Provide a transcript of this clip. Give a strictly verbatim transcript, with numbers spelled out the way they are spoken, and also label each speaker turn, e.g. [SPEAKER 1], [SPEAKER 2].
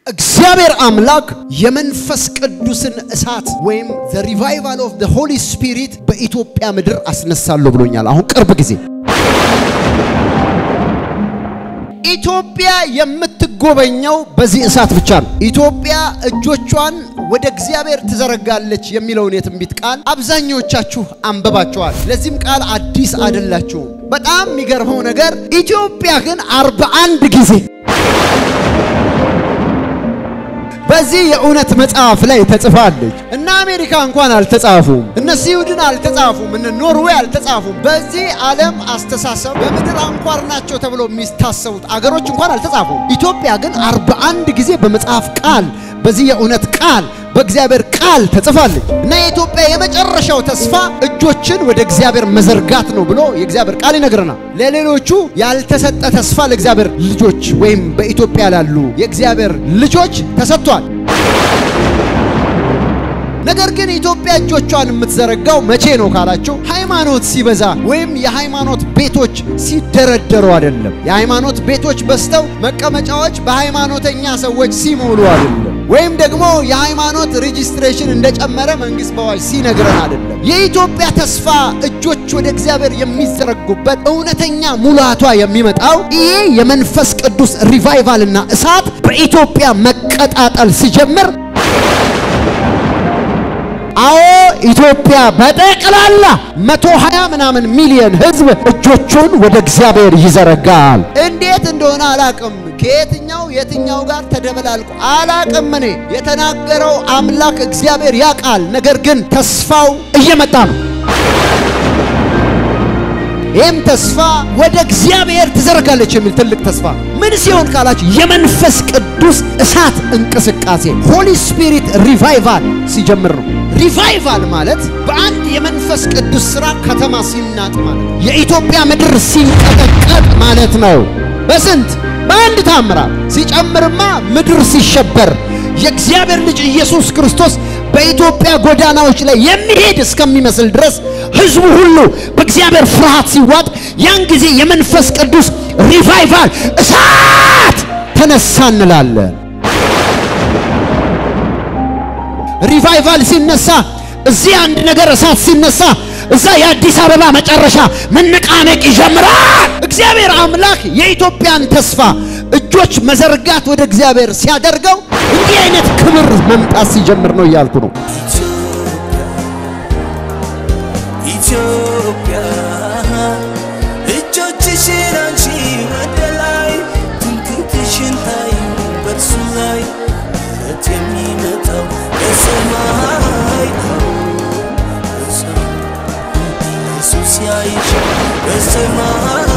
[SPEAKER 1] እግዚአብሔር አምላክ የመንፈስ ቅዱስን እሳት ወይም the revival of the Holy Spirit በኢትዮጵያ ምድር አስነሳለሁ ብሎኛል። አሁን ቅርብ ጊዜ ኢትዮጵያ የምትጎበኘው በዚህ እሳት ብቻ ነው። ኢትዮጵያ እጆቿን ወደ እግዚአብሔር ትዘረጋለች የሚለውን የትንቢት ቃል አብዛኞቻችሁ አንበባችኋል። ለዚህም ቃል አዲስ አይደላችሁ። በጣም የሚገርመው ነገር ኢትዮጵያ ግን አርባ አንድ ጊዜ በዚህ የእውነት መጽሐፍ ላይ ተጽፋለች። እና አሜሪካ እንኳን አልተጻፉም፣ እነ ስዊድን አልተጻፉም፣ እነ ኖርዌይ አልተጻፉም። በዚህ ዓለም አስተሳሰብ በመድር አንኳር ናቸው ተብሎ የሚታሰቡት አገሮች እንኳን አልተጻፉም። ኢትዮጵያ ግን አርባ አንድ ጊዜ በመጽሐፍ ቃል በዚህ የእውነት ቃል በእግዚአብሔር ቃል ተጽፋለች። እና የኢትዮጵያ የመጨረሻው ተስፋ እጆችን ወደ እግዚአብሔር መዘርጋት ነው ብሎ የእግዚአብሔር ቃል ይነግረናል። ለሌሎቹ ያልተሰጠ ተስፋ ለእግዚአብሔር ልጆች ወይም በኢትዮጵያ ላሉ የእግዚአብሔር ልጆች ተሰጥቷል። ነገር ግን ኢትዮጵያ እጆቿን የምትዘረጋው መቼ ነው ካላችሁ ሃይማኖት ሲበዛ ወይም የሃይማኖት ቤቶች ሲደረደሩ አይደለም። የሃይማኖት ቤቶች በስተው መቀመጫዎች በሃይማኖተኛ ሰዎች ሲሞሉ አይደለም። ወይም ደግሞ የሃይማኖት ሬጂስትሬሽን እንደጨመረ መንግስት በዋጅ ሲነግረን አይደለም። የኢትዮጵያ ተስፋ እጆች ወደ እግዚአብሔር የሚዘረጉበት እውነተኛ ሙላቷ የሚመጣው ይሄ የመንፈስ ቅዱስ ሪቫይቫልና እሳት በኢትዮጵያ መቀጣጣል ሲጀምር አዎ ኢትዮጵያ በጠቅላላ መቶ ሃያ ምናምን ሚሊዮን ህዝብ እጆቹን ወደ እግዚአብሔር ይዘረጋል። እንዴት እንደሆነ አላቅም። ከየትኛው የትኛው ጋር ተደበላልቆ አላቅም። እኔ የተናገረው አምላክ እግዚአብሔር ያቃል። ነገር ግን ተስፋው እየመጣ ነው። ይህም ተስፋ ወደ እግዚአብሔር ትዘረጋለች የሚል ትልቅ ተስፋ ምን ሲሆን ካላችሁ የመንፈስ ቅዱስ እሳት እንቅስቃሴ ሆሊ ስፒሪት ሪቫይቫል ሲጀምር ነው። ሪቫይቫል ማለት በአንድ የመንፈስ ቅዱስ ሥራ ከተማ ሲናጥ ማለት የኢትዮጵያ ምድር ሲንቀጠቀጥ ማለት ነው። በስንት በአንድ ታምራት ሲጨምርማ ምድር ሲሸበር የእግዚአብሔር ልጅ ኢየሱስ ክርስቶስ በኢትዮጵያ ጎዳናዎች ላይ የሚሄድ እስከሚመስል ድረስ ህዝቡ ሁሉ በእግዚአብሔር ፍርሃት ሲዋጥ ያን ጊዜ የመንፈስ ቅዱስ ሪቫይቫል እሳት ተነሳ እንላለን። ሪቫይቫል ሲነሳ እዚህ አንድ ነገር እሳት ሲነሳ እዛ የአዲስ አበባ መጨረሻ መነቃነቅ ይጀምራል። እግዚአብሔር አምላክ የኢትዮጵያን ተስፋ እጆች መዘርጋት ወደ እግዚአብሔር ሲያደርገው እንዲህ አይነት ክብር መምጣት ሲጀምር ነው እያልኩ ነው። ኢትዮጵያ እጆችሽን አንቺ ወደ ላይ ትንክትሽን ታይ በእርሱ ላይ ምሕረት የሚመጣው ከሰማይ ኢየሱስ ያይሽ በሰማይ